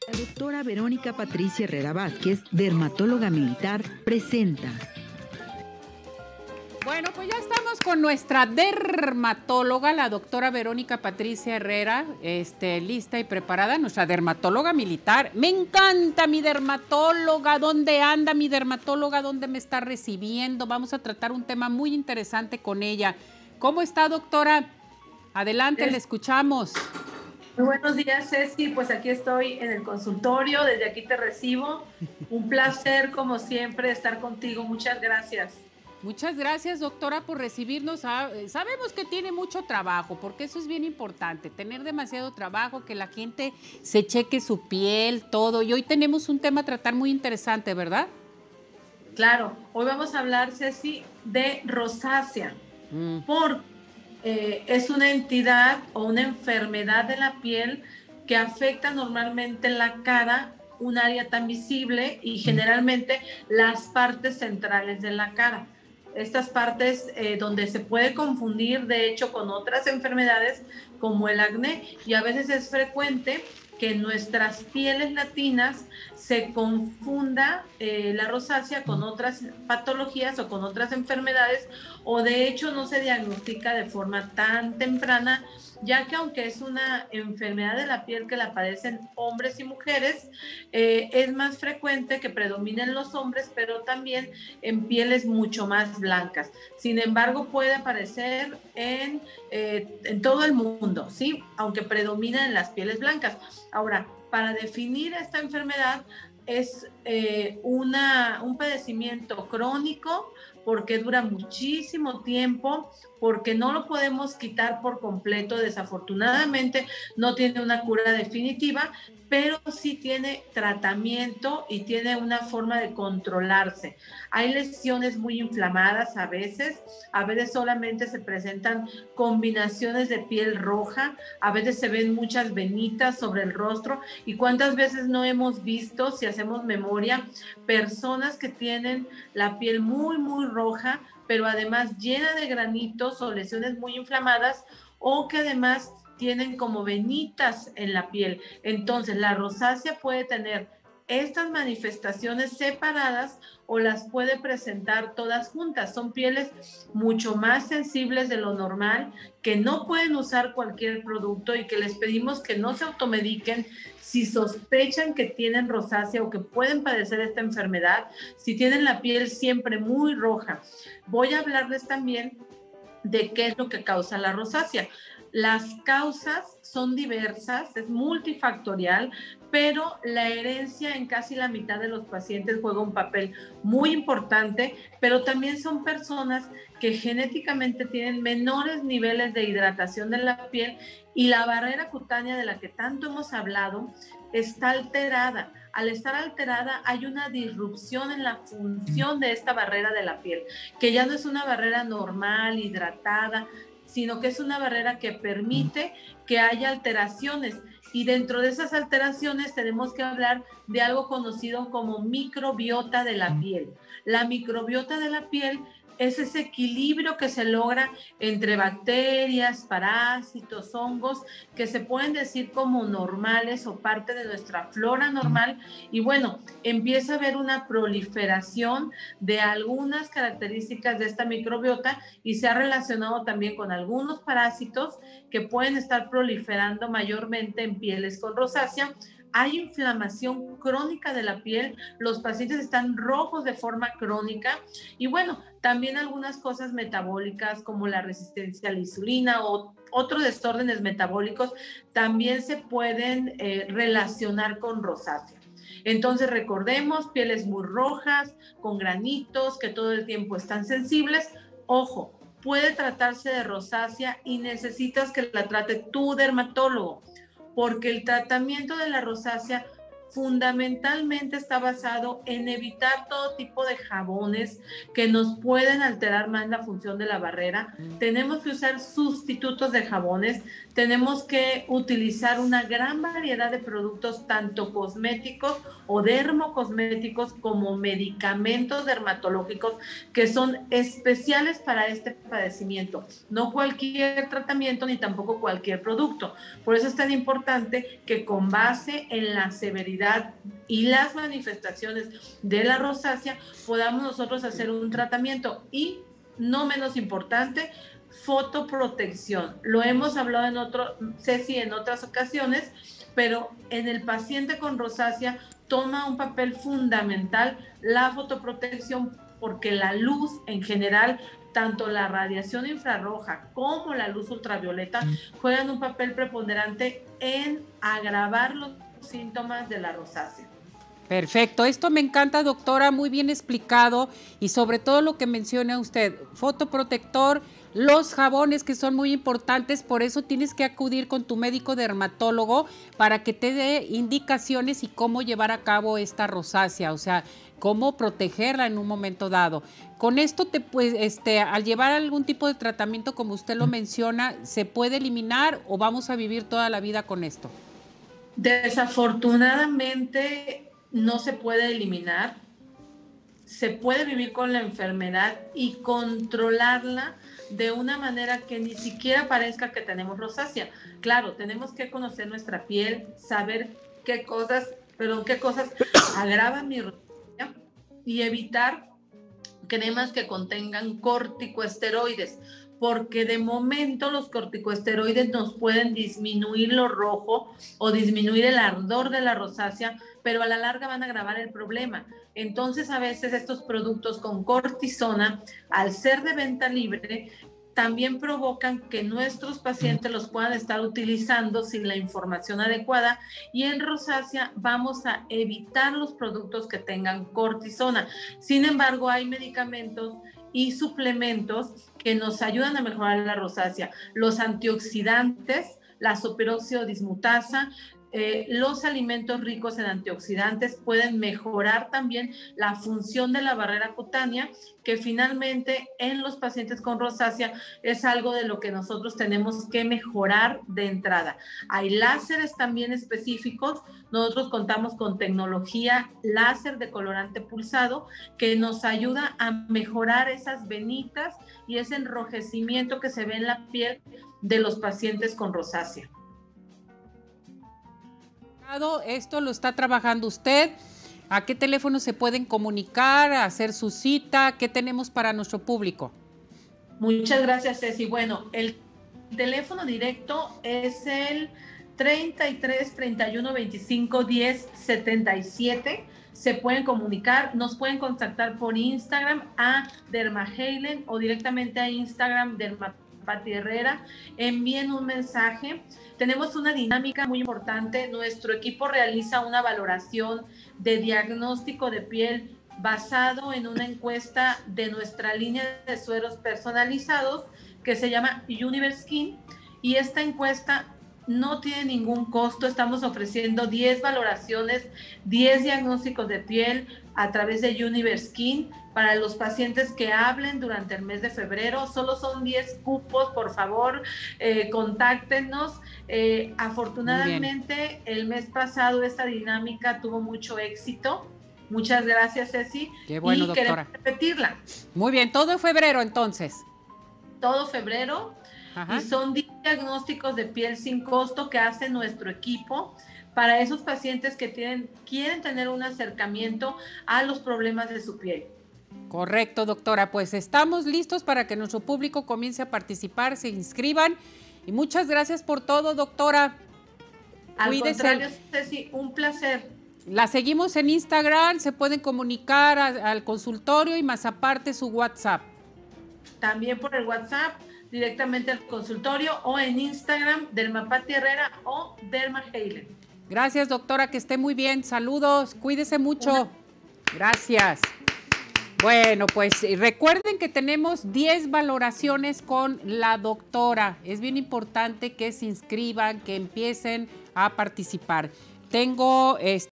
La doctora Verónica Patricia Herrera Vázquez, dermatóloga militar, presenta. Bueno, pues ya estamos con nuestra dermatóloga, la doctora Verónica Patricia Herrera, lista y preparada, nuestra dermatóloga militar. Me encanta mi dermatóloga. ¿Dónde anda mi dermatóloga? ¿Dónde me está recibiendo? Vamos a tratar un tema muy interesante con ella. ¿Cómo está, doctora? Adelante, le escuchamos. Muy buenos días, Ceci. Pues aquí estoy en el consultorio, desde aquí te recibo. Un placer, como siempre, estar contigo. Muchas gracias. Muchas gracias, doctora, por recibirnos. Sabemos que tiene mucho trabajo, porque eso es bien importante, tener demasiado trabajo, que la gente se cheque su piel, todo. Y hoy tenemos un tema a tratar muy interesante, ¿verdad? Claro, hoy vamos a hablar, Ceci, de rosácea, porque es una entidad o una enfermedad de la piel que afecta normalmente la cara, un área tan visible y generalmente las partes centrales de la cara. Estas partes donde se puede confundir, de hecho, con otras enfermedades como el acné, y a veces es frecuente que en nuestras pieles latinas se confunda la rosácea con otras patologías o con otras enfermedades, o de hecho no se diagnostica de forma tan temprana, ya que aunque es una enfermedad de la piel que la padecen hombres y mujeres, es más frecuente que predominen los hombres, pero también en pieles mucho más blancas. Sin embargo, puede aparecer en todo el mundo, ¿sí? Aunque predomina en las pieles blancas. Ahora, para definir esta enfermedad es un padecimiento crónico, porque dura muchísimo tiempo, porque no lo podemos quitar por completo. Desafortunadamente no tiene una cura definitiva, pero sí tiene tratamiento y tiene una forma de controlarse. Hay lesiones muy inflamadas a veces solamente se presentan combinaciones de piel roja, a veces se ven muchas venitas sobre el rostro, y cuántas veces no hemos visto, si hacemos memoria, personas que tienen la piel muy, muy roja, pero además llena de granitos o lesiones muy inflamadas, o que además tienen como venitas en la piel. Entonces, la rosácea puede tener estas manifestaciones separadas o las puede presentar todas juntas. Son pieles mucho más sensibles de lo normal, que no pueden usar cualquier producto y que les pedimos que no se automediquen si sospechan que tienen rosácea o que pueden padecer esta enfermedad, si tienen la piel siempre muy roja. Voy a hablarles también de qué es lo que causa la rosácea. Las causas son diversas, es multifactorial, pero la herencia en casi la mitad de los pacientes juega un papel muy importante, pero también son personas que genéticamente tienen menores niveles de hidratación de la piel, y la barrera cutánea de la que tanto hemos hablado está alterada. Al estar alterada hay una disrupción en la función de esta barrera de la piel, que ya no es una barrera normal, hidratada, sino que es una barrera que permite que haya alteraciones. Y dentro de esas alteraciones tenemos que hablar de algo conocido como microbiota de la piel. La microbiota de la piel es ese equilibrio que se logra entre bacterias, parásitos, hongos, que se pueden decir como normales o parte de nuestra flora normal. Y bueno, empieza a haber una proliferación de algunas características de esta microbiota, y se ha relacionado también con algunos parásitos que pueden estar proliferando mayormente en pieles con rosácea. Hay inflamación crónica de la piel, los pacientes están rojos de forma crónica, y bueno, también algunas cosas metabólicas como la resistencia a la insulina o otros desórdenes metabólicos también se pueden relacionar con rosácea. Entonces recordemos, pieles muy rojas, con granitos, que todo el tiempo están sensibles. Ojo, puede tratarse de rosácea y necesitas que la trate tu dermatólogo, porque el tratamiento de la rosácea fundamentalmente está basado en evitar todo tipo de jabones que nos pueden alterar más la función de la barrera. Tenemos que usar sustitutos de jabones, tenemos que utilizar una gran variedad de productos, tanto cosméticos o dermocosméticos como medicamentos dermatológicos, que son especiales para este padecimiento. No cualquier tratamiento ni tampoco cualquier producto. Por eso es tan importante que, con base en la severidad actividad y las manifestaciones de la rosácea, podamos nosotros hacer un tratamiento. Y no menos importante, fotoprotección. Lo hemos hablado en otras ocasiones, pero en el paciente con rosácea toma un papel fundamental la fotoprotección, porque la luz en general, tanto la radiación infrarroja como la luz ultravioleta, juegan un papel preponderante en agravar los síntomas de la rosácea. Perfecto, esto me encanta, doctora, muy bien explicado, y sobre todo lo que menciona usted, fotoprotector, los jabones, que son muy importantes, por eso tienes que acudir con tu médico dermatólogo para que te dé indicaciones y cómo llevar a cabo esta rosácea, o sea, cómo protegerla en un momento dado. Con esto al llevar algún tipo de tratamiento, como usted lo menciona, ¿se puede eliminar o vamos a vivir toda la vida con esto? Desafortunadamente no se puede eliminar, se puede vivir con la enfermedad y controlarla de una manera que ni siquiera parezca que tenemos rosácea. Claro, tenemos que conocer nuestra piel, saber qué cosas agravan mi rosácea y evitar cremas que contengan corticosteroides, porque de momento los corticosteroides nos pueden disminuir lo rojo o disminuir el ardor de la rosácea, pero a la larga van a agravar el problema. Entonces, a veces estos productos con cortisona, al ser de venta libre, también provocan que nuestros pacientes los puedan estar utilizando sin la información adecuada, y en rosácea vamos a evitar los productos que tengan cortisona. Sin embargo, hay medicamentos y suplementos que nos ayudan a mejorar la rosácea. Los antioxidantes, la soperóxido dismutasa, los alimentos ricos en antioxidantes pueden mejorar también la función de la barrera cutánea, que finalmente en los pacientes con rosácea es algo de lo que nosotros tenemos que mejorar de entrada. Hay láseres también específicos. Nosotros contamos con tecnología láser de colorante pulsado que nos ayuda a mejorar esas venitas y ese enrojecimiento que se ve en la piel de los pacientes con rosácea. Esto lo está trabajando usted. ¿A qué teléfono se pueden comunicar, hacer su cita? ¿Qué tenemos para nuestro público? Muchas gracias, Ceci. Bueno, el teléfono directo es el 33 31 25 10 77. Se pueden comunicar, nos pueden contactar por Instagram a Dermaheilen o directamente a Instagram Dermapati Herrera. Envíen un mensaje. Tenemos una dinámica muy importante. Nuestro equipo realiza una valoración de diagnóstico de piel basado en una encuesta de nuestra línea de sueros personalizados que se llama Universe Skin, y esta encuesta no tiene ningún costo. Estamos ofreciendo 10 valoraciones, 10 diagnósticos de piel a través de Universe Skin para los pacientes que hablen durante el mes de febrero. Solo son 10 cupos, por favor, contáctenos. Afortunadamente, el mes pasado esta dinámica tuvo mucho éxito. Muchas gracias, Ceci. Qué bueno, y doctora. queremos repetirla. Muy bien, todo en febrero entonces. Todo febrero. Ajá. Y son diagnósticos de piel sin costo que hace nuestro equipo para esos pacientes que quieren tener un acercamiento a los problemas de su piel. Correcto, doctora. Pues estamos listos para que nuestro público comience a participar, se inscriban. Y muchas gracias por todo, doctora. Al contrario, Ceci, un placer. La seguimos en Instagram, se pueden comunicar al consultorio y más aparte su WhatsApp. También por el WhatsApp, directamente al consultorio, o en Instagram, Dermapati Herrera o Dermaheilen. Gracias, doctora, que esté muy bien. Saludos, cuídese mucho. Gracias. Bueno, pues recuerden que tenemos 10 valoraciones con la doctora. Es bien importante que se inscriban, que empiecen a participar. Tengo